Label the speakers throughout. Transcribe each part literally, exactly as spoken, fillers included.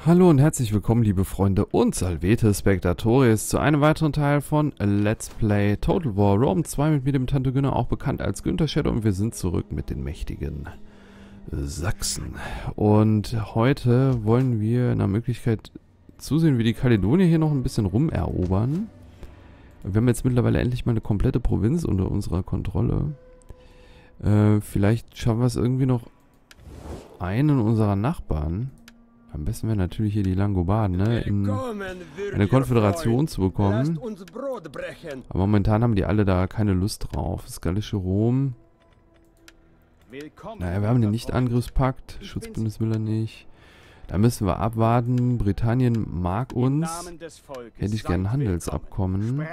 Speaker 1: Hallo und herzlich willkommen, liebe Freunde und Salvete Spectatoris, zu einem weiteren Teil von Let's Play Total War Rome zwei mit mir, dem Tante Günner, auch bekannt als Günther Shadow, und wir sind zurück mit den mächtigen Sachsen. Und heute wollen wir nach Möglichkeit zusehen, wie die Kaledonier hier noch ein bisschen rumerobern. Wir haben jetzt mittlerweile endlich mal eine komplette Provinz unter unserer Kontrolle. Äh, vielleicht schaffen wir es irgendwie noch, einen unserer Nachbarn, am besten wäre natürlich hier die Langobarden, ne, in eine Konföderation zu bekommen. Aber momentan haben die alle da keine Lust drauf. Das gallische Rom. Naja, wir haben den Nicht-Angriffspakt. Schutzbündnis will er nicht. Da müssen wir abwarten. Britannien mag uns. Hätte ich gerne ein Handelsabkommen.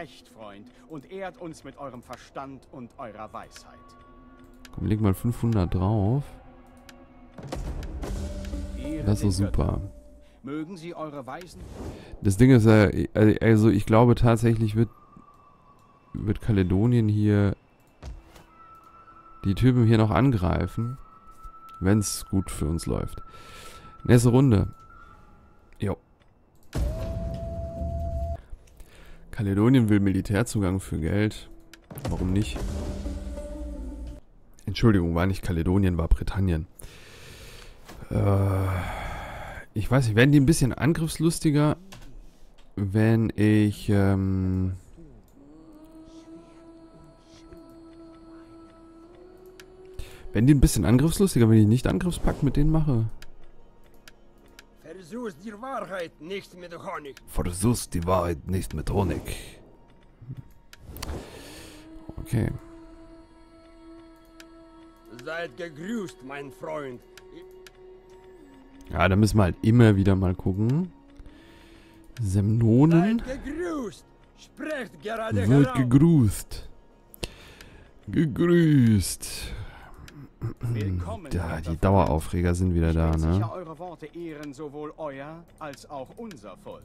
Speaker 1: Komm, leg mal fünfhundert drauf. Das ist so super.
Speaker 2: Mögen Sie eure Weisen?
Speaker 1: Das Ding ist, äh, also ich glaube tatsächlich wird, wird Kaledonien hier die Typen hier noch angreifen, wenn es gut für uns läuft. Nächste Runde. Jo. Kaledonien will Militärzugang für Geld. Warum nicht? Entschuldigung, war nicht Kaledonien, war Britannien. Ich weiß nicht, werden die ein bisschen angriffslustiger, wenn ich, ähm... Werden die ein bisschen angriffslustiger, wenn ich nicht Angriffspakt mit denen mache?
Speaker 3: Versuchst die Wahrheit nicht mit Honig.
Speaker 1: Versuchst die Wahrheit nicht mit Honig. Okay.
Speaker 3: Seid gegrüßt, mein Freund.
Speaker 1: Ja, da müssen wir halt immer wieder mal gucken. Semnonen.
Speaker 3: Seid gegrüßt. Sprecht gerade
Speaker 1: Wird
Speaker 3: heraus.
Speaker 1: gegrüßt. Gegrüßt.
Speaker 2: Willkommen,
Speaker 1: Ja, die Daueraufreger sind wieder da,
Speaker 2: Sicher,
Speaker 1: ne?
Speaker 2: eure Worte ehren sowohl euer als auch unser Volk.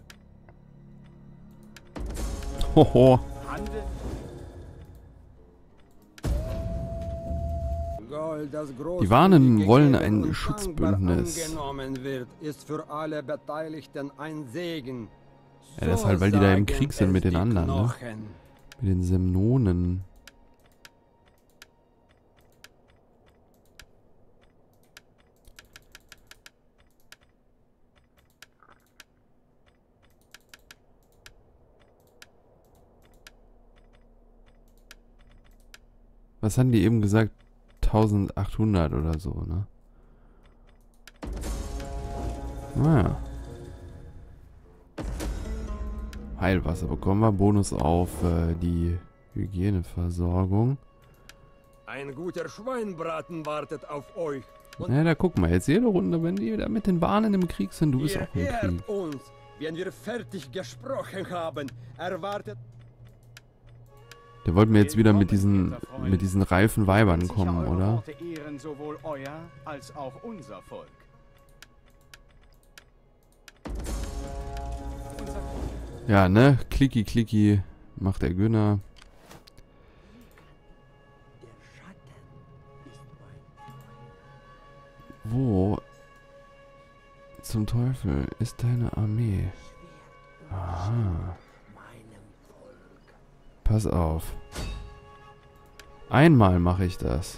Speaker 1: Hoho.
Speaker 2: Handelt
Speaker 3: Gold, das
Speaker 1: Die Warnen
Speaker 3: großzügig
Speaker 1: wollen
Speaker 3: gegeben
Speaker 1: ein
Speaker 3: und
Speaker 1: Schutzbündnis.
Speaker 3: dankbar angenommen wird, ist für alle Beteiligten ein Segen.
Speaker 1: Ja, das ist
Speaker 3: So
Speaker 1: halt, weil die da im
Speaker 3: sagen
Speaker 1: Krieg sind
Speaker 3: es
Speaker 1: mit den
Speaker 3: die
Speaker 1: anderen, ne?
Speaker 3: Knochen.
Speaker 1: Mit den Semnonen. Was haben die eben gesagt? eintausendachthundert oder so, ne? Naja. Heilwasser bekommen wir. Bonus auf äh, die Hygieneversorgung.
Speaker 3: Ein guter Schweinbraten wartet auf euch. Und
Speaker 1: Ja, da guck mal, jetzt jede Runde, wenn die da mit den Bahnen im Krieg sind, du bist
Speaker 3: ihr
Speaker 1: auch im Krieg.
Speaker 3: ehrt uns. Wenn wir fertig gesprochen haben, erwartet
Speaker 1: Der wollte mir jetzt wieder mit diesen mit diesen reifen Weibern kommen,
Speaker 2: sicher, eure
Speaker 1: oder?
Speaker 2: Worte ehren sowohl euer als auch unser Volk. Unser
Speaker 1: Ja, ne? Klicki, klicki, macht der Günner. Wo zum Teufel ist deine Armee? Aha. Pass auf. Einmal mache ich das.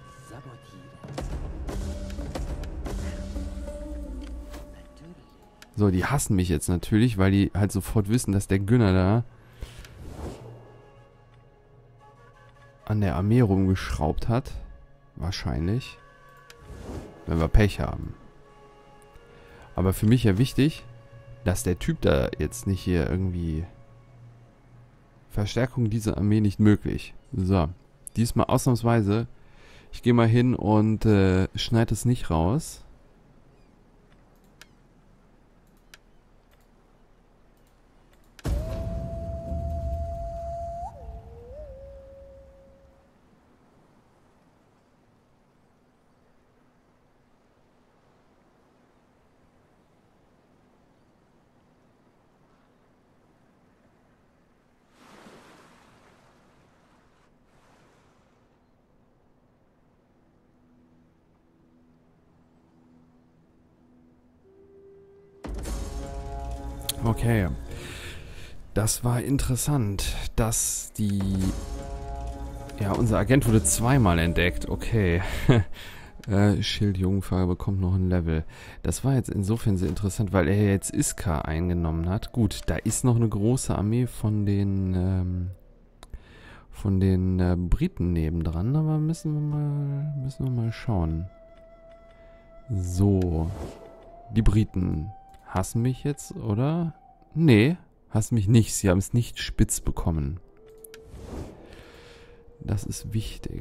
Speaker 1: So, die hassen mich jetzt natürlich, weil die halt sofort wissen, dass der Günner da an der Armee rumgeschraubt hat. Wahrscheinlich. Wenn wir Pech haben. Aber für mich ja wichtig, dass der Typ da jetzt nicht hier irgendwie... Verstärkung dieser Armee nicht möglich. So. Diesmal ausnahmsweise. Ich gehe mal hin und äh, schneide es nicht raus. Okay. Das war interessant, dass die... Ja, unser Agent wurde zweimal entdeckt. Okay. äh, Schildjungfer bekommt noch ein Level. Das war jetzt insofern sehr interessant, weil er jetzt Iska eingenommen hat. Gut, da ist noch eine große Armee von den... Ähm, von den äh, Briten nebendran, aber müssen wir mal, müssen wir mal schauen. So. Die Briten hassen mich jetzt, oder? Nee, hassen mich nicht. Sie haben es nicht spitz bekommen. Das ist wichtig.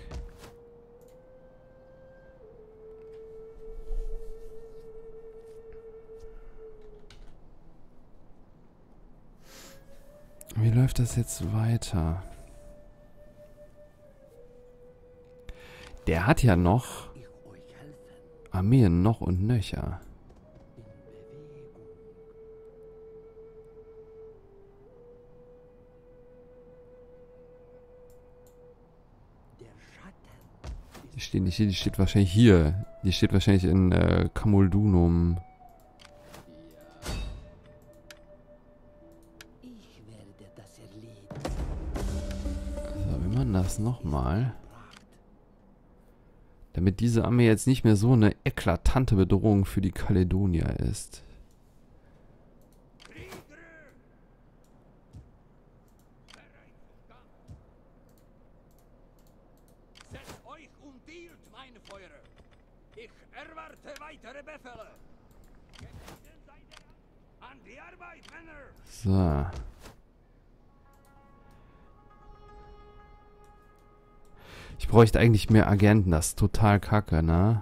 Speaker 1: Wie läuft das jetzt weiter? Der hat ja noch Armeen noch und nöcher. Die steht nicht hier, die steht wahrscheinlich hier. Die steht wahrscheinlich in äh, Camuldunum. So, wie man das nochmal? Damit diese Armee jetzt nicht mehr so eine eklatante Bedrohung für die Kaledonier ist.
Speaker 3: Setzt euch und dealt, meine Feuere. Ich erwarte weitere Befehle. An die Arbeit, Männer!
Speaker 1: So. Ich bräuchte eigentlich mehr Agenten, das ist total kacke, ne?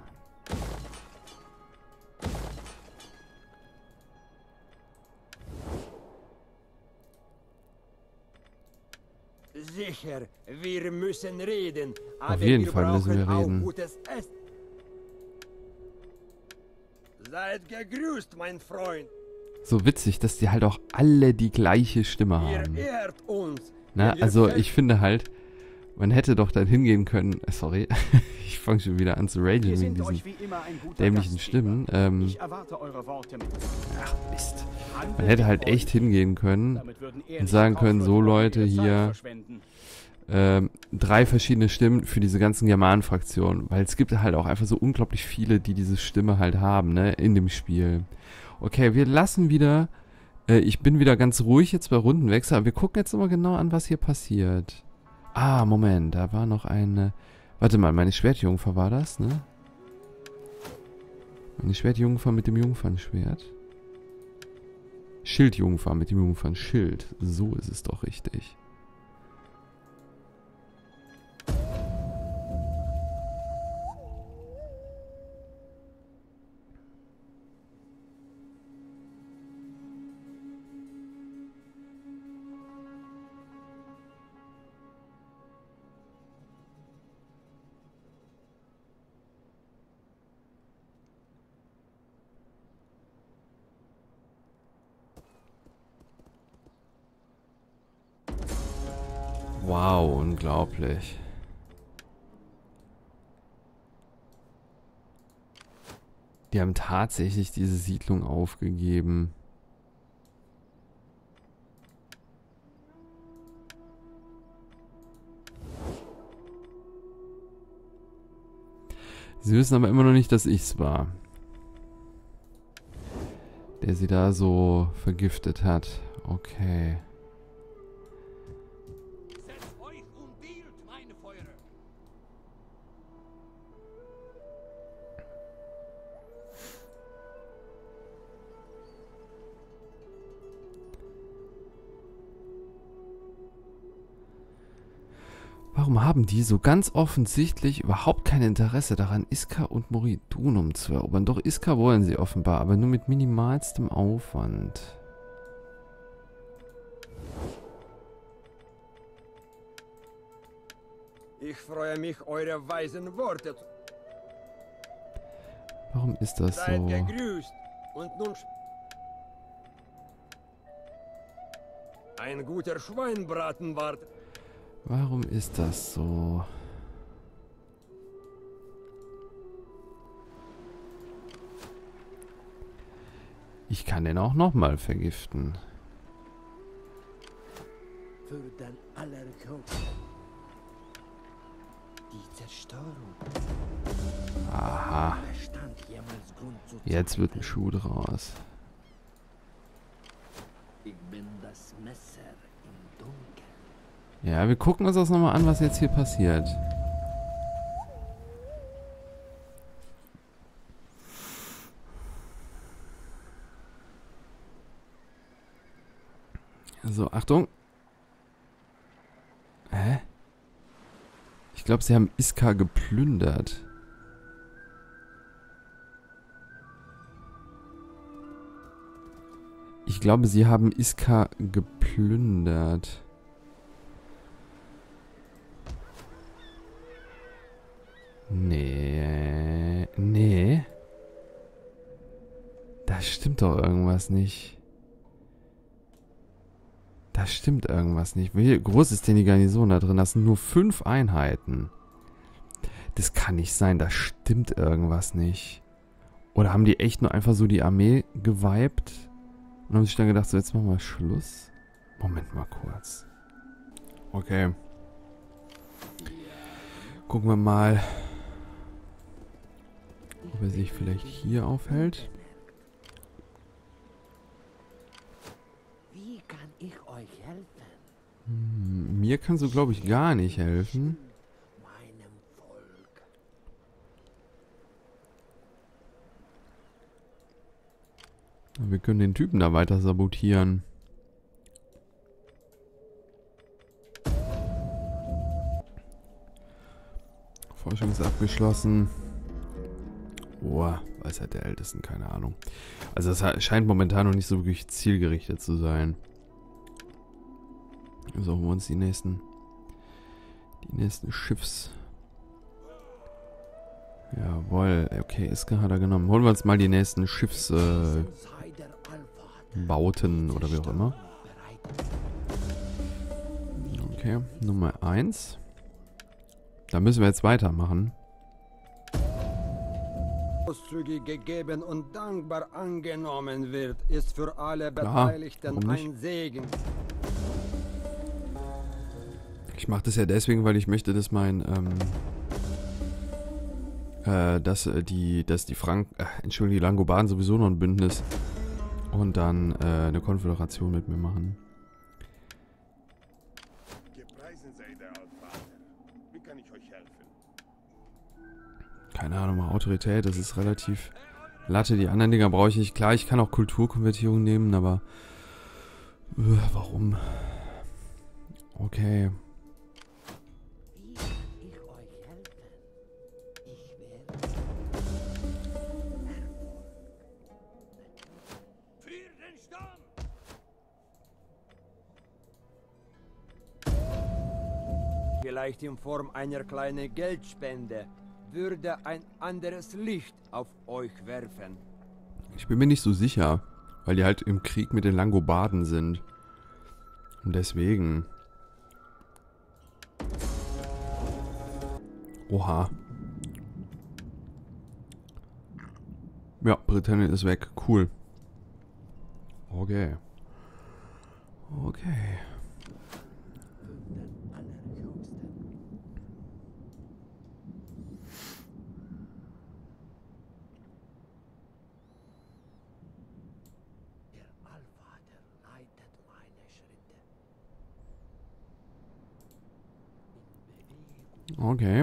Speaker 3: Sicher, wir müssen reden.
Speaker 1: Auf jeden Fall müssen wir reden.
Speaker 3: Gutes Essen. Seid gegrüßt, mein Freund.
Speaker 1: So witzig, dass die halt auch alle die gleiche Stimme haben.
Speaker 3: Ihr ehrt uns.
Speaker 1: Na, also ich finde halt, man hätte doch dann hingehen können, sorry, ich fange schon wieder an zu ragen wegen diesen dämlichen Stimmen. Ähm,
Speaker 2: Ich erwarte eure Worte mit.
Speaker 1: ach Mist. Man hätte halt echt hingehen können und sagen können, so Leute hier, ähm, drei verschiedene Stimmen für diese ganzen Germanen-Fraktionen. Weil es gibt halt auch einfach so unglaublich viele, die diese Stimme halt haben, ne, in dem Spiel. Okay, wir lassen wieder, äh, ich bin wieder ganz ruhig jetzt bei Rundenwechsel, aber wir gucken jetzt immer genau an, was hier passiert. Ah, Moment, da war noch eine... Warte mal, meine Schwertjungfer war das, ne? Meine Schwertjungfer mit dem Jungfernschwert. Schildjungfer mit dem Jungfernschild. So ist es doch richtig. Wow, unglaublich. Die haben tatsächlich diese Siedlung aufgegeben. Sie wissen aber immer noch nicht, dass ich's war, der sie da so vergiftet hat. Okay. Warum haben die so ganz offensichtlich überhaupt kein Interesse daran, Iska und Moridunum zu erobern? Doch Iska wollen sie offenbar, aber nur mit minimalstem Aufwand.
Speaker 3: Ich freue mich, eure weisen Worte.
Speaker 1: Warum ist das
Speaker 3: Seid
Speaker 1: so?
Speaker 3: gegrüßt. Und nun... Ein guter Schweinbraten wartet.
Speaker 1: Warum ist das so? Ich kann den auch nochmal vergiften.
Speaker 4: Für den Allerhöchsten. Die Zerstörung.
Speaker 1: Aha.
Speaker 4: Bestand jemals Grund zu
Speaker 1: Jetzt wird ein
Speaker 4: zweifeln.
Speaker 1: Schuh draus.
Speaker 4: Ich bin das Messer im Dunkeln.
Speaker 1: Ja, wir gucken uns das nochmal an, was jetzt hier passiert. So, Achtung. Hä? Ich glaube, sie haben Iskar geplündert. Ich glaube, sie haben Iskar geplündert. Nee. Nee. Da stimmt doch irgendwas nicht. Da stimmt irgendwas nicht. Wie groß ist denn die Garnison da drin? Das sind nur fünf Einheiten. Das kann nicht sein. Da stimmt irgendwas nicht. Oder haben die echt nur einfach so die Armee geweibt? Und haben sich dann gedacht, so jetzt machen wir Schluss? Moment mal kurz. Okay. Gucken wir mal, ob er sich vielleicht hier aufhält.
Speaker 4: Wie kann ich euch helfen?
Speaker 1: Hm, mir kannst du, glaube ich, gar nicht helfen.
Speaker 4: Meinem Volk.
Speaker 1: Wir können den Typen da weiter sabotieren. Forschung ist abgeschlossen. Boah, Weisheit der Ältesten, keine Ahnung. Also es scheint momentan noch nicht so wirklich zielgerichtet zu sein. So, holen wir uns die nächsten, die nächsten Schiffs. Jawohl, okay, Iskar hat er genommen. Holen wir uns mal die nächsten Schiffsbauten äh,
Speaker 4: Sei der Allvater.
Speaker 1: Bauten oder wie auch immer.
Speaker 4: Bereit.
Speaker 1: Okay, Nummer eins. Da müssen wir jetzt weitermachen.
Speaker 5: großzügig gegeben und dankbar angenommen wird, ist für alle
Speaker 1: Klar,
Speaker 5: Beteiligten
Speaker 1: warum nicht?
Speaker 5: ein Segen.
Speaker 1: Ich mache das ja deswegen, weil ich möchte, dass mein, ähm, äh, dass äh, die, dass die Frank, äh, Entschuldigung, die Langobarden sowieso noch ein Bündnis und dann äh, eine Konföderation mit mir machen.
Speaker 6: Gepreisen sei der Allvater. Wie kann ich euch helfen?
Speaker 1: Keine Ahnung, mal Autorität, das ist relativ Latte. Die anderen Dinger brauche ich nicht. Klar, ich kann auch Kulturkonvertierung nehmen, aber äh, warum? Okay.
Speaker 4: Wie kann ich euch helfen? Ich werde
Speaker 3: Für den Stamm!
Speaker 5: Vielleicht in Form einer kleinen Geldspende würde ein anderes Licht auf euch werfen.
Speaker 1: Ich bin mir nicht so sicher, weil die halt im Krieg mit den Langobarden sind. Und deswegen. Oha. Ja, Britannien ist weg. Cool. Okay. Okay.
Speaker 4: den Allerhöchsten. Der Allvater leitet meine Schritte. In Bewegung.
Speaker 1: Okay.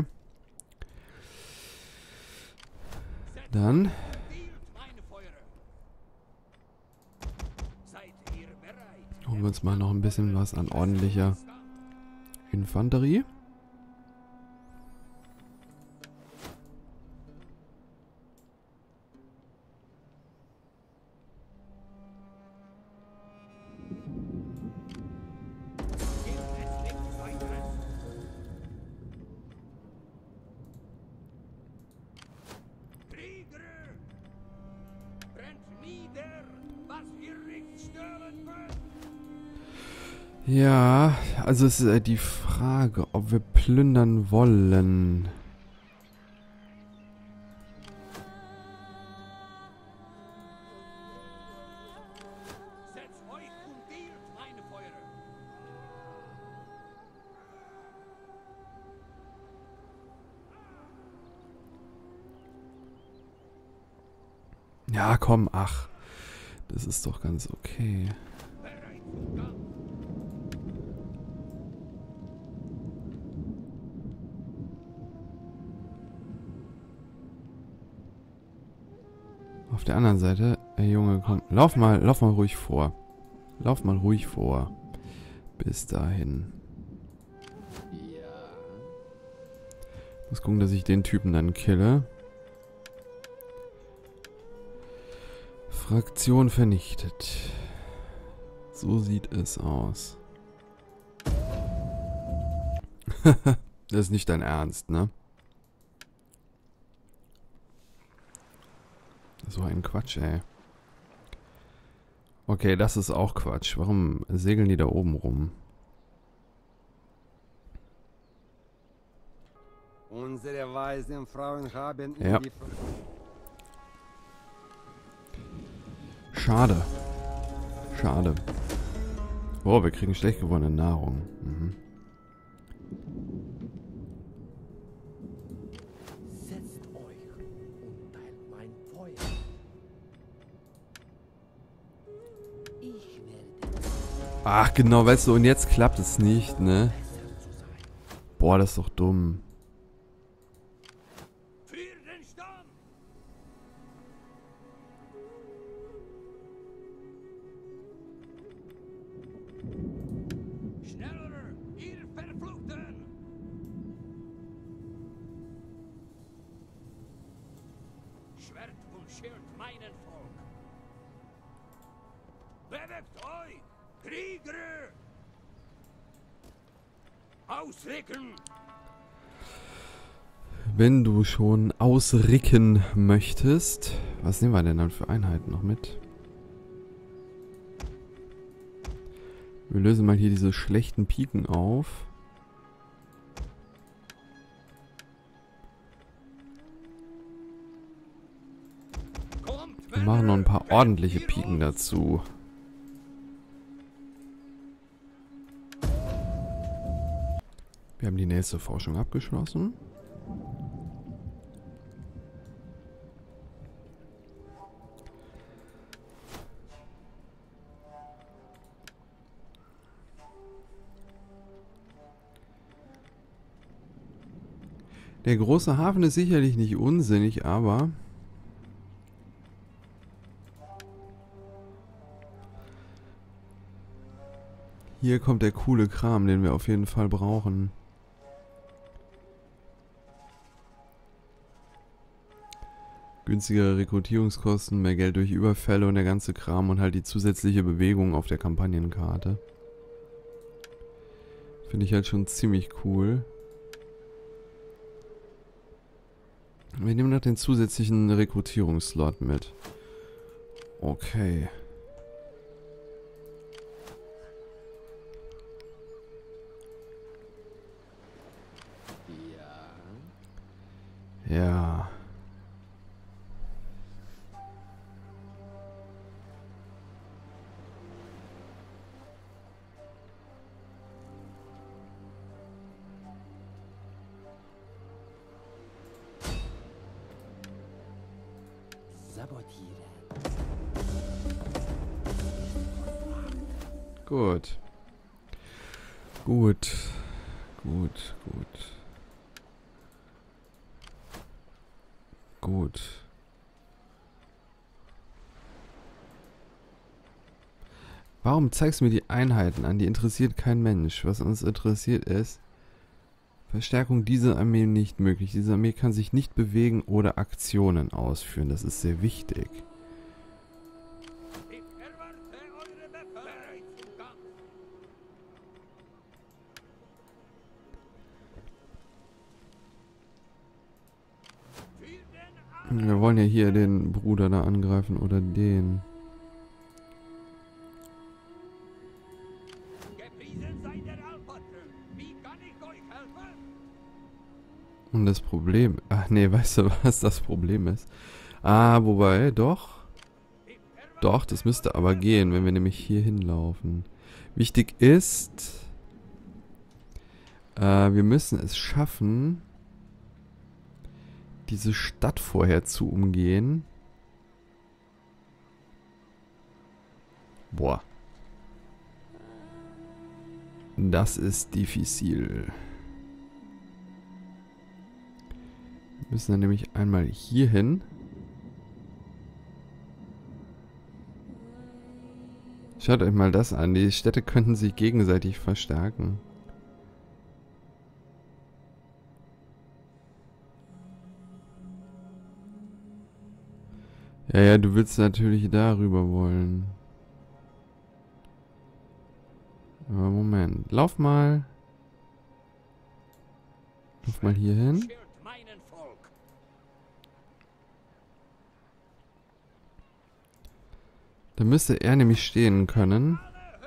Speaker 1: Dann
Speaker 3: Dealt meine Feuer. Seid ihr bereit?
Speaker 1: holen wir uns mal noch ein bisschen was an ordentlicher Infanterie.
Speaker 3: Gibt es nichts weiteres? Krieger! Brennt nieder, was ihr nicht stören könnt!
Speaker 1: Ja, also es ist äh, die Frage, ob wir plündern wollen. Ja, komm, ach. Das ist doch ganz okay.
Speaker 3: Bereit zum Kampf.
Speaker 1: Auf der anderen Seite, ey Junge, komm, lauf mal, lauf mal ruhig vor. Lauf mal ruhig vor. Bis dahin. Muss gucken, dass ich den Typen dann kille. Fraktion vernichtet. So sieht es aus. Das ist nicht dein Ernst, ne? So ein Quatsch, ey. Okay, das ist auch Quatsch. Warum segeln die da oben rum?
Speaker 5: Unsere weisen Frauen haben
Speaker 1: Ja.
Speaker 5: in die...
Speaker 1: Schade. Schade. Oh, wir kriegen schlecht gewonnene Nahrung. Mhm.
Speaker 4: Setzt euch und teilt mein Feuer. Ich werde
Speaker 1: Ach, genau, weißt du, und jetzt klappt es nicht, ne?
Speaker 4: besser zu sein.
Speaker 1: Boah, das ist doch dumm.
Speaker 3: Für den Stamm! Schneller, ihr Verfluchten! Schwert und Schild meinen Volk! Bewegt euch, Krieger! Ausrücken!
Speaker 1: Wenn du schon ausricken möchtest, was nehmen wir denn dann für Einheiten noch mit? Wir lösen mal hier diese schlechten Piken auf.
Speaker 3: Kommt,
Speaker 1: Wir machen noch ein paar ordentliche Piken dazu. Wir haben die nächste Forschung abgeschlossen. Der große Hafen ist sicherlich nicht unsinnig, aber hier kommt der coole Kram, den wir auf jeden Fall brauchen. Günstigere Rekrutierungskosten, mehr Geld durch Überfälle und der ganze Kram und halt die zusätzliche Bewegung auf der Kampagnenkarte. Finde ich halt schon ziemlich cool. Wir nehmen noch den zusätzlichen Rekrutierungsslot mit. Okay. Ja.
Speaker 4: Sabotiere.
Speaker 1: Gut. Gut. Gut, gut. Gut. Warum zeigst du mir die Einheiten an? Die interessiert kein Mensch. Was uns interessiert ist, Verstärkung dieser Armee nicht möglich. Diese Armee kann sich nicht bewegen oder Aktionen ausführen. Das ist sehr wichtig.
Speaker 3: Ich erwarte eure Befehle. Bereit zum Kampf. Für den Arm.
Speaker 1: Wir wollen ja hier den Bruder da angreifen oder den.
Speaker 3: Gepriesen sei der Allvater. Wie kann ich euch helfen?
Speaker 1: Und das Problem... Ach nee, weißt du, was das Problem ist? Ah, wobei, doch.
Speaker 3: Ich erwarte
Speaker 1: Doch, das müsste aber gehen, wenn wir nämlich hier hinlaufen. Wichtig ist... Äh, wir müssen es schaffen, diese Stadt vorher zu umgehen. Boah. Das ist diffizil. Wir müssen dann nämlich einmal hier hin. Schaut euch mal das an. Die Städte könnten sich gegenseitig verstärken. Ja, ja, du willst natürlich darüber wollen. Aber Moment. Lauf mal. Lauf mal hier hin. Da müsste er nämlich stehen können.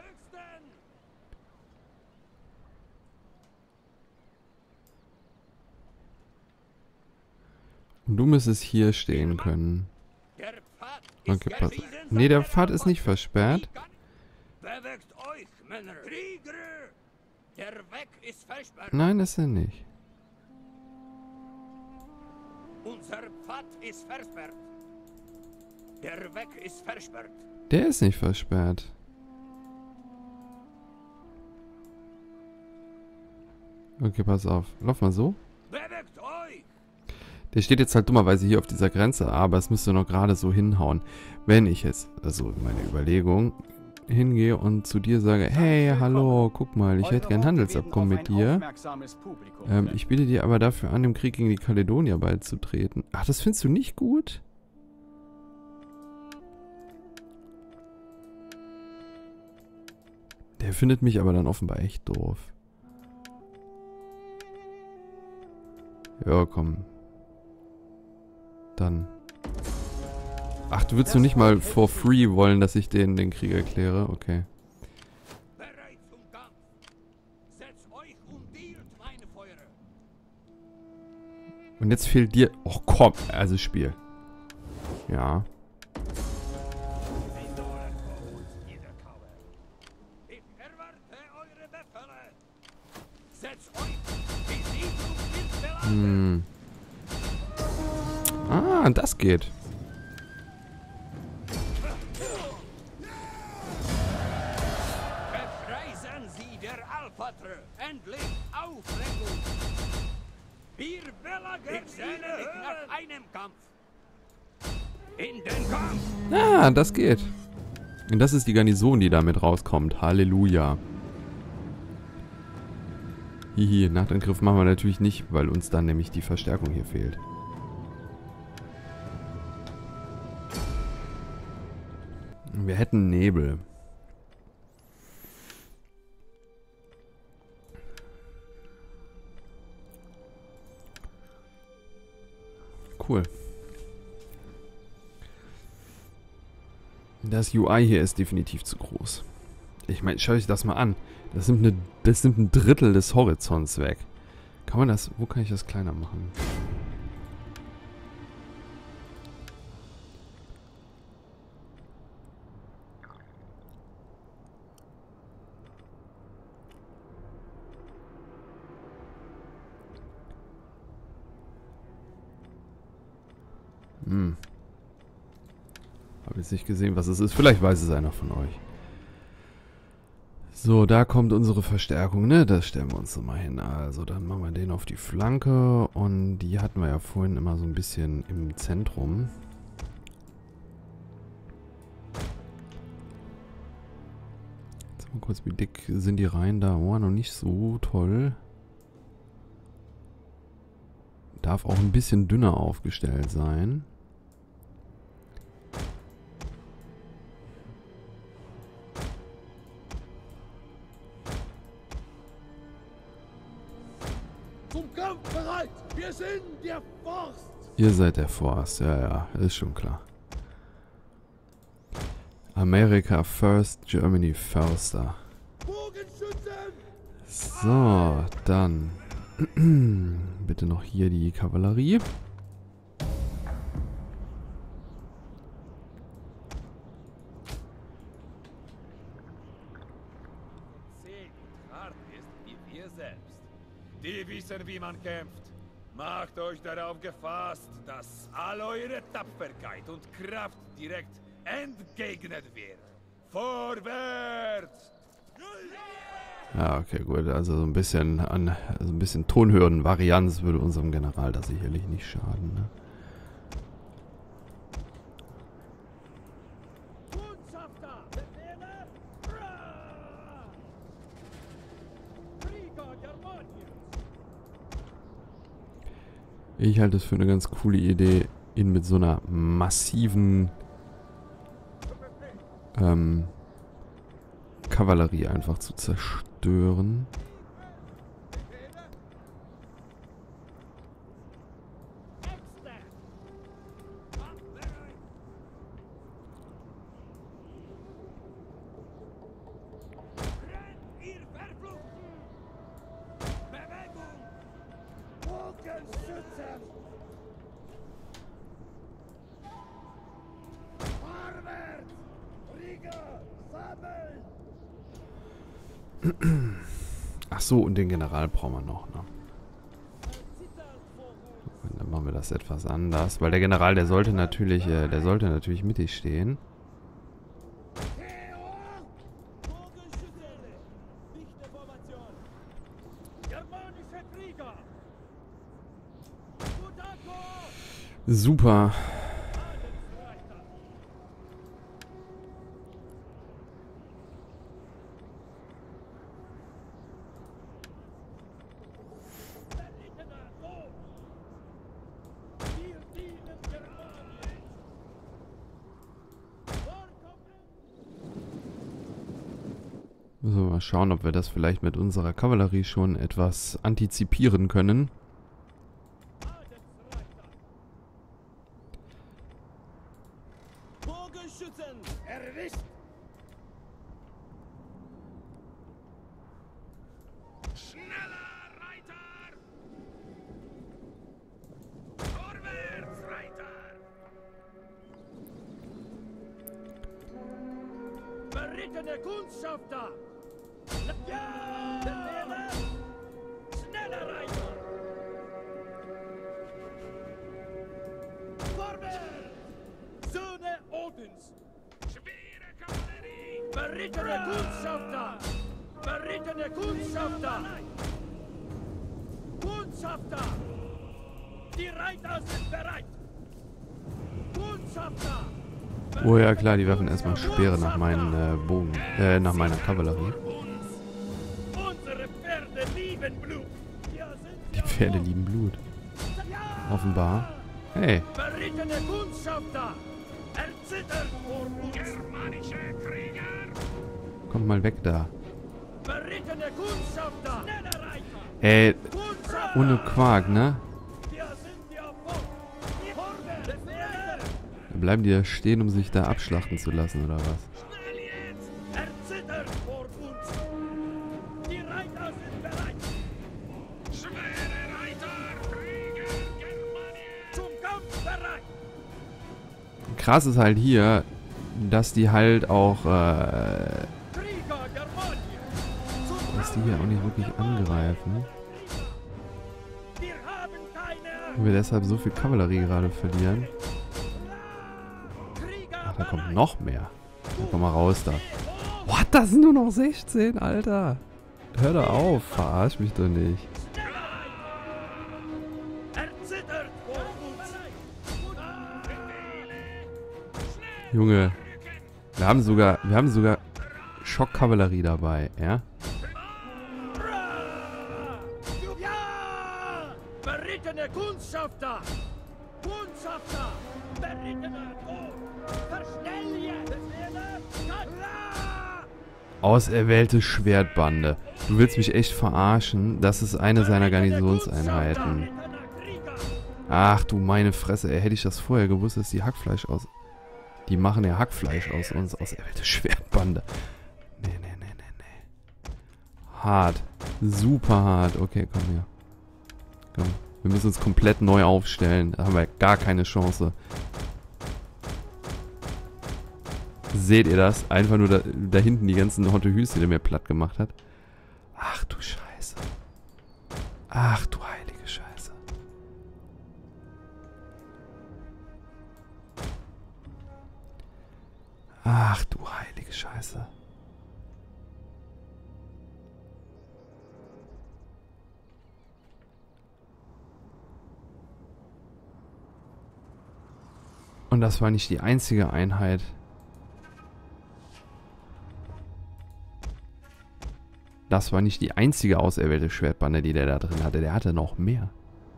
Speaker 1: Und du müsstest hier stehen können. Okay, pass. Nee, der Pfad ist nicht versperrt.
Speaker 3: Bewegt euch, Männer! Krieger! Der Weg ist versperrt!
Speaker 1: Nein, ist er nicht.
Speaker 3: Unser Pfad ist versperrt! Der Weg ist versperrt!
Speaker 1: Der ist nicht versperrt. Okay, pass auf. Lauf mal so.
Speaker 3: Bewegt euch!
Speaker 1: Der steht jetzt halt dummerweise hier auf dieser Grenze, aber es müsste noch gerade so hinhauen. Wenn ich jetzt, also meine Überlegung, hingehe und zu dir sage, hey, hallo, guck mal, ich hätte gern ein Handelsabkommen mit dir. Ähm, ich biete dir aber dafür an, im Krieg gegen die Kaledonier beizutreten. Ach, das findest du nicht gut? Der findet mich aber dann offenbar echt doof. Ja, komm. Dann. Ach, du willst du nicht mal for free wollen, dass ich den, den Krieg erkläre? Okay.
Speaker 3: Bereit zum Kampf! Setzt euch und dealt meine Feuer!
Speaker 1: Und jetzt fehlt dir... Och komm, also Spiel. Ja.
Speaker 3: Ich erwarte eure Befehle! Setzt euch! Die Siedlung wird belagert!
Speaker 1: Hm. Ah, das geht.
Speaker 3: Befreisen Sie der Alpatre! Endlich Aufregung! Wir belagern ich sehne mich nach einem Kampf! In den Kampf!
Speaker 1: Ah, das geht. Und das ist die Garnison, die damit rauskommt. Halleluja. Hihi, Nachtangriff machen wir natürlich nicht, weil uns dann nämlich die Verstärkung hier fehlt. Wir hätten Nebel. Cool. Das U I hier ist definitiv zu groß. Ich meine, schau euch das mal an. Das nimmt, eine, das nimmt ein Drittel des Horizonts weg. Kann man das... Wo kann ich das kleiner machen? Hm. Habe jetzt nicht gesehen, was es ist. Vielleicht weiß es einer von euch. So, da kommt unsere Verstärkung, ne? Das stellen wir uns so mal hin. Also, dann machen wir den auf die Flanke. Und die hatten wir ja vorhin immer so ein bisschen im Zentrum. Jetzt mal kurz, wie dick sind die Reihen da? Oh, noch nicht so toll. Darf auch ein bisschen dünner aufgestellt sein.
Speaker 3: Zum Kampf bereit! Wir sind der Forst!
Speaker 1: Ihr seid der Forst, ja, ja, ist schon klar. America first, Germany firster. So, dann bitte noch hier die Kavallerie.
Speaker 6: Zäh und hart ist wie wir selbst. Die wissen, wie man kämpft. Macht euch darauf gefasst, dass all eure Tapferkeit und Kraft direkt entgegnet wird. Vorwärts!
Speaker 1: Ja, okay, gut. Also so ein bisschen an, also ein bisschen Tonhöhen-Varianz würde unserem General da sicherlich nicht schaden, ne? Ich halte es für eine ganz coole Idee, ihn mit so einer massiven ähm, Kavallerie einfach zu zerstören. Ach so, und den General brauchen wir noch, ne? Und dann machen wir das etwas anders, weil der General, der sollte natürlich, äh, der sollte natürlich mittig stehen. Super. Müssen wir mal schauen, ob wir das vielleicht mit unserer Kavallerie schon etwas antizipieren können.
Speaker 3: Berittene Kundschafter! Ja! Befehle! Schneller Reiter! Vorwärts! Söhne Odins! Schwere Kavallerie! Berittene Kundschafter! Berittene Kundschafter! Kundschafter! Die Reiter sind bereit! Kundschafter!
Speaker 1: Oh ja, klar, die werfen erstmal Speere nach meinen äh, Bogen, äh, nach meiner Kavallerie. Die Pferde lieben Blut. Offenbar. Hey. Kommt mal weg da. Ey, ohne Quark, ne? Bleiben die da stehen, um sich da abschlachten zu lassen, oder was? Krass ist halt hier, dass die halt auch, äh, dass die hier auch nicht wirklich angreifen. Und wir deshalb so viel Kavallerie gerade verlieren. Da kommt noch mehr. Da komm mal raus da. What? Das sind nur noch sechzehn, Alter. Hör doch auf. Verarsch mich doch nicht. Junge. Wir haben sogar, wir haben sogar Schockkavallerie dabei, ja?
Speaker 3: Berittene Kundschafter! Kundschafter! Berittene
Speaker 1: Auserwählte Schwertbande. Du willst mich echt verarschen? Das ist eine seiner Garnisonseinheiten. Ach du meine Fresse, ey, hätte ich das vorher gewusst, dass die Hackfleisch aus... Die machen ja Hackfleisch aus uns. Auserwählte Schwertbande. Nee, nee, nee, nee, nee. Hart. Super hart. Okay, komm hier. Komm. Wir müssen uns komplett neu aufstellen. Da haben wir gar keine Chance. Seht ihr das? Einfach nur da, da hinten die ganzen Hotte Hüs, die der mir platt gemacht hat. Ach du Scheiße. Ach du heilige Scheiße. Ach du heilige Verfickte Scheiße. Und das war nicht die einzige Einheit. Das war nicht die einzige auserwählte Schwertbande, die der da drin hatte. Der hatte noch mehr.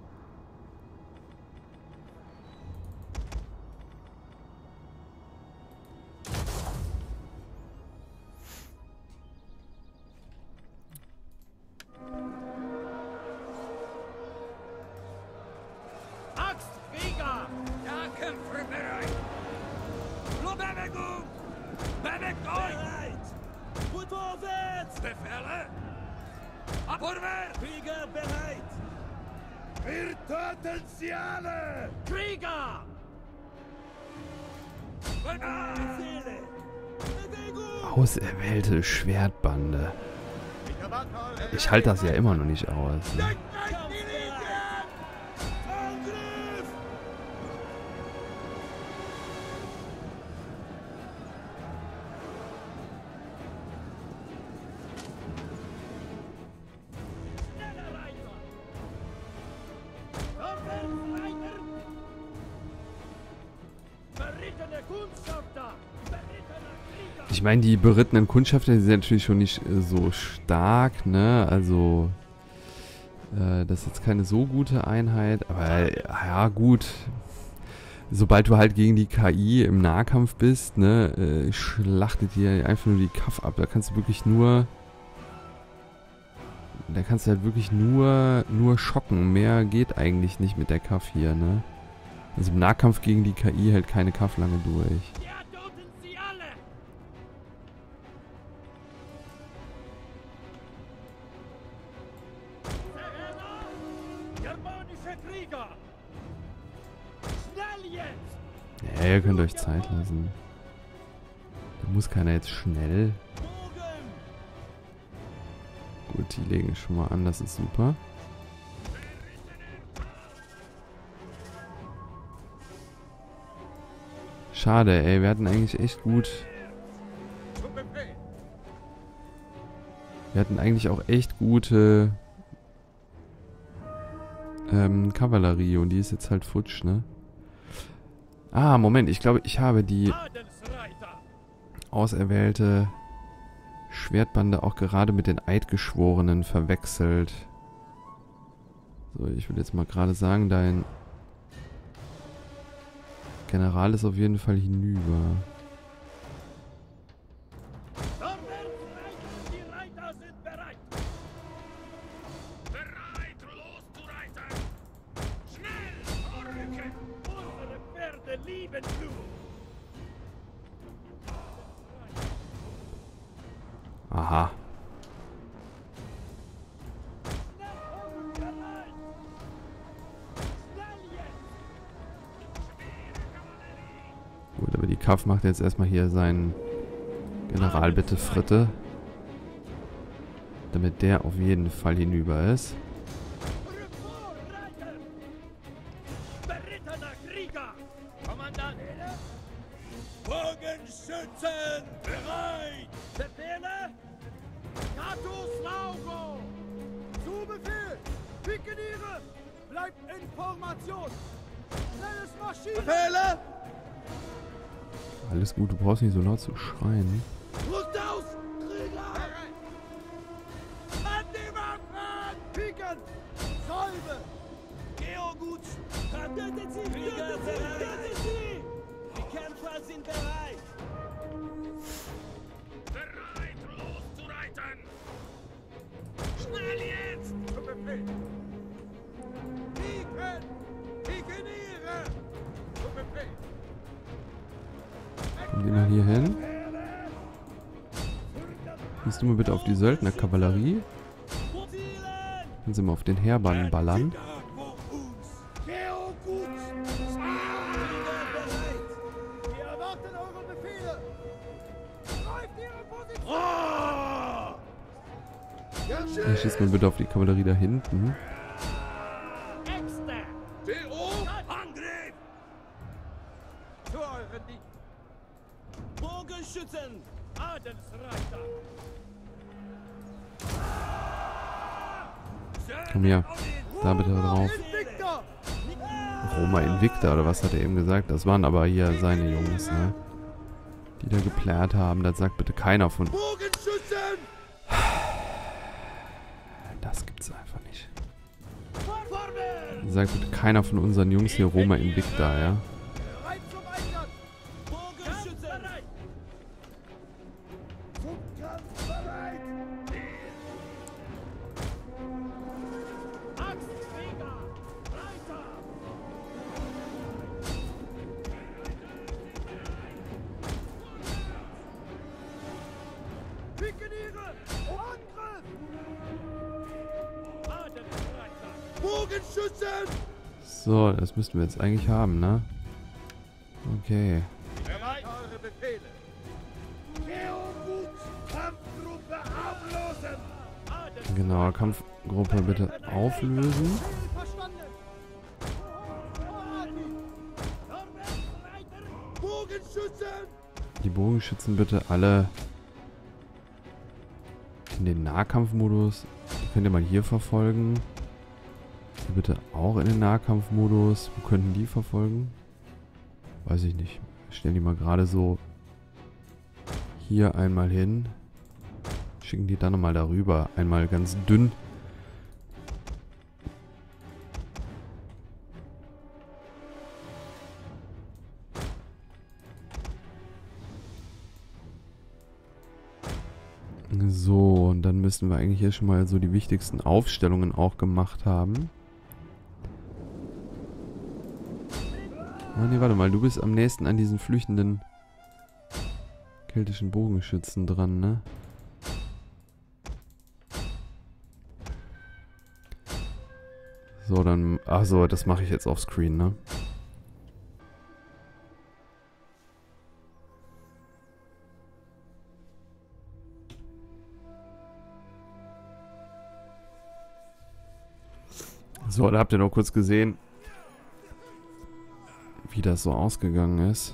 Speaker 3: Axtkrieger! Ja, Kämpfer bereit! Bewegung! Bewegt euch! Bereit! Gut vorwärts! Befehle! Abvorwärts! Krieger bereit! Wir töten sie alle! Krieger! Befehle! Bewegung!
Speaker 1: Auserwählte Schwertbande. Ich halte das ja immer noch nicht aus. Ne? Ich meine, die berittenen Kundschafter, die sind natürlich schon nicht äh, so stark, ne? Also, äh, das ist jetzt keine so gute Einheit, aber äh, ja, gut. Sobald du halt gegen die K I im Nahkampf bist, ne, äh, schlachtet dir einfach nur die Kaff ab. Da kannst du wirklich nur. Da kannst du halt wirklich nur, nur schocken. Mehr geht eigentlich nicht mit der Kaff hier, ne? Also im Nahkampf gegen die K I hält keine Kaff lange durch. Ja, ihr könnt euch Zeit lassen. Da muss keiner jetzt schnell. Gut, die legen schon mal an, das ist super. Schade, ey, wir hatten eigentlich echt gut... Wir hatten eigentlich auch echt gute... Ähm, Kavallerie und die ist jetzt halt futsch, ne? Ah, Moment, ich glaube, ich habe die auserwählte Schwertbande auch gerade mit den Eidgeschworenen verwechselt. So, ich will jetzt mal gerade sagen, dein General ist auf jeden Fall hinüber.
Speaker 3: Die Reiter sind bereit! Bereit, loszureiten! Schnell, vorrücken! Unsere Pferde lieben Blut!
Speaker 1: Aha. Gut, aber die Kaff macht jetzt erstmal hier seinen General bitte Fritte. Damit der auf jeden Fall hinüber ist.
Speaker 3: Berittener Krieger! Kommandant! Bogenschützen! Bereit! Befehle! Catus Laugo!
Speaker 2: Zu Befehl! Pikeniere! Bleibt in Formation! Schnelles Maschinen! Befehle!
Speaker 1: Alles gut, du brauchst nicht so laut zu schreien.
Speaker 2: Rückt aus! Krieger! An die Waffen! Piken! Salve!
Speaker 3: Georgut! Tötet sie! Tötet sie! Tötet sie! Die Kämpfer sind bereit! Bereit, loszureiten! Schnell jetzt!
Speaker 2: Zu Befehl! Piken! Pikeniere! Zu Befehl!
Speaker 1: Kommen die mal hier hin? Gehst du mal bitte auf die Söldnerkavallerie? Dann sind wir auf den Heerbannen ballern.
Speaker 2: Wir erwarten eure Befehle! Greift ihre Position!
Speaker 1: Dann schießt mal bitte auf die Kavallerie da hinten.
Speaker 3: Exter! Angriff!
Speaker 2: Zu euren Dienst!
Speaker 3: Bogenschützen!
Speaker 1: Komm her. Da bitte drauf. Roma Invicta, oder was hat er eben gesagt? Das waren aber hier seine Jungs, ne? Die da geplärt haben. Das sagt bitte keiner von... Das gibt's einfach nicht. Das sagt bitte keiner von unseren Jungs hier Roma Invicta, ja? So, das müssten wir jetzt eigentlich haben, ne? Okay. Genau, Kampfgruppe bitte auflösen. Die Bogenschützen bitte alle in den Nahkampfmodus. Die könnt ihr mal hier verfolgen. Die bitte auch in den Nahkampfmodus. Wo könnten die verfolgen? Weiß ich nicht. Stellen die mal gerade so hier einmal hin. Schicken die dann nochmal darüber. Einmal ganz dünn. So, und dann müssten wir eigentlich hier schon mal so die wichtigsten Aufstellungen auch gemacht haben. Ah, nee, warte mal, du bist am nächsten an diesen flüchtenden keltischen Bogenschützen dran, ne? So, dann... Ach so, das mache ich jetzt offscreen, ne? So, da habt ihr noch kurz gesehen, wie das so ausgegangen ist.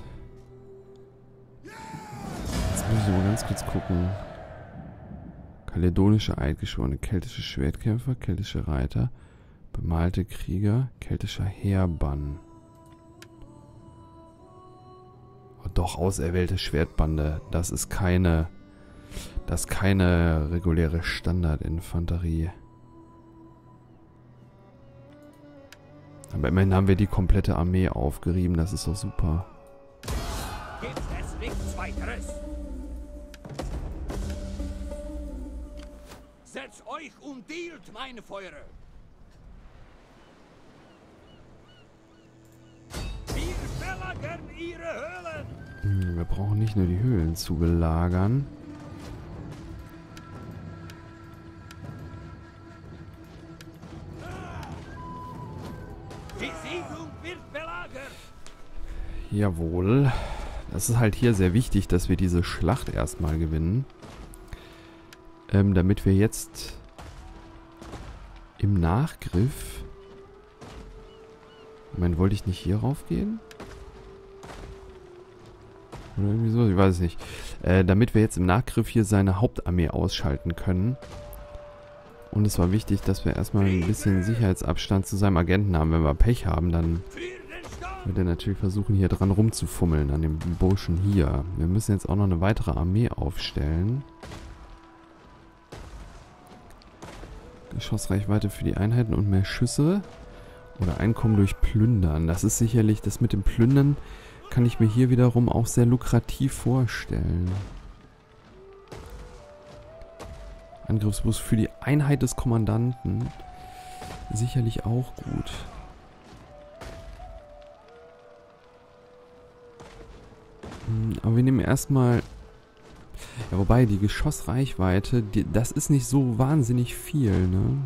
Speaker 1: Jetzt muss ich mal ganz kurz gucken. Kaledonische Eidgeschworene, keltische Schwertkämpfer, keltische Reiter, bemalte Krieger, keltischer Heerbann. Oh, doch, auserwählte Schwertbande. Das ist keine... Das ist keine reguläre Standardinfanterie. Aber immerhin haben wir die komplette Armee aufgerieben. Das ist doch super.
Speaker 3: Gibt es nichts weiteres? Setzt euch und dealt meine Feuer. Wir belagern ihre Höhlen.
Speaker 1: Hm, wir brauchen nicht nur die Höhlen zu belagern.
Speaker 3: Die Siedlung wird belagert.
Speaker 1: Jawohl. Das ist halt hier sehr wichtig, dass wir diese Schlacht erstmal gewinnen. Ähm, damit wir jetzt im Nachgriff... Ich meine, wollte ich nicht hier raufgehen? Oder irgendwie so, ich weiß es nicht. Äh, damit wir jetzt im Nachgriff hier seine Hauptarmee ausschalten können. Und es war wichtig, dass wir erstmal ein bisschen Sicherheitsabstand zu seinem Agenten haben. Wenn wir Pech haben, dann wird er natürlich versuchen, hier dran rumzufummeln, an dem Burschen hier. Wir müssen jetzt auch noch eine weitere Armee aufstellen. Geschossreichweite für die Einheiten und mehr Schüsse. Oder Einkommen durch Plündern. Das ist sicherlich, das mit dem Plündern kann ich mir hier wiederum auch sehr lukrativ vorstellen. Angriffsboost für die Einheit des Kommandanten. Sicherlich auch gut. Aber wir nehmen erstmal... Ja, wobei, die Geschossreichweite, die, das ist nicht so wahnsinnig viel, ne?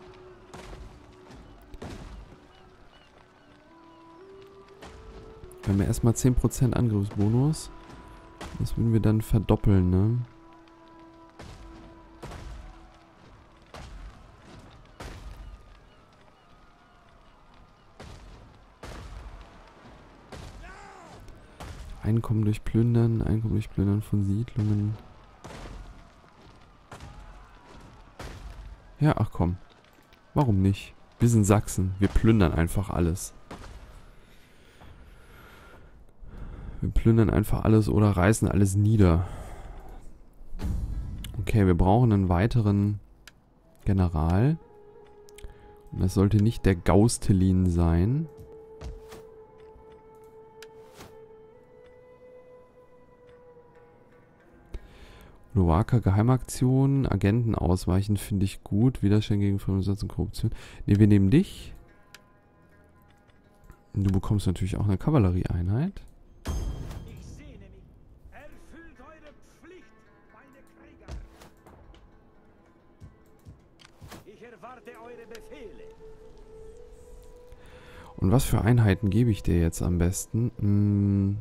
Speaker 1: Wir haben ja erstmal zehn Prozent Angriffsbonus. Das würden wir dann verdoppeln, ne? Einkommen durch Plündern, Einkommen durch Plündern von Siedlungen. Ja, ach komm. Warum nicht? Wir sind Sachsen. Wir plündern einfach alles. Wir plündern einfach alles oder reißen alles nieder. Okay, wir brauchen einen weiteren General. Und das sollte nicht der Gaustelin sein. Nowaka Geheimaktion, Agenten ausweichen, finde ich gut. Widerstand gegen Fremdbesitz und Korruption. Ne, wir nehmen dich. Und du bekommst natürlich auch eine Kavallerieeinheit.
Speaker 3: Ich sehne mich. Erfüllt eure Pflicht, meine Krieger. Ich erwarte eure Befehle.
Speaker 1: Und was für Einheiten gebe ich dir jetzt am besten? Hm.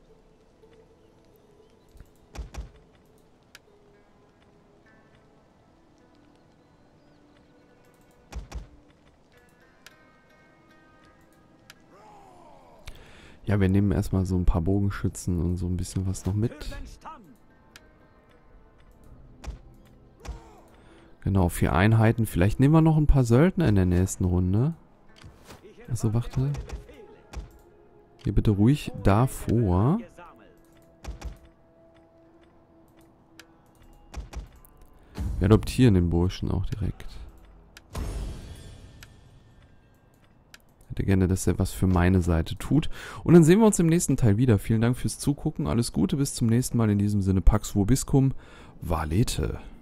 Speaker 1: Ja, wir nehmen erstmal so ein paar Bogenschützen und so ein bisschen was noch mit. Genau, vier Einheiten. Vielleicht nehmen wir noch ein paar Söldner in der nächsten Runde. Also, warte. Hier bitte ruhig davor. Wir adoptieren den Burschen auch direkt. Hätte gerne, dass er was für meine Seite tut. Und dann sehen wir uns im nächsten Teil wieder. Vielen Dank fürs Zugucken. Alles Gute, bis zum nächsten Mal. In diesem Sinne, Pax Vobiscum, Valete.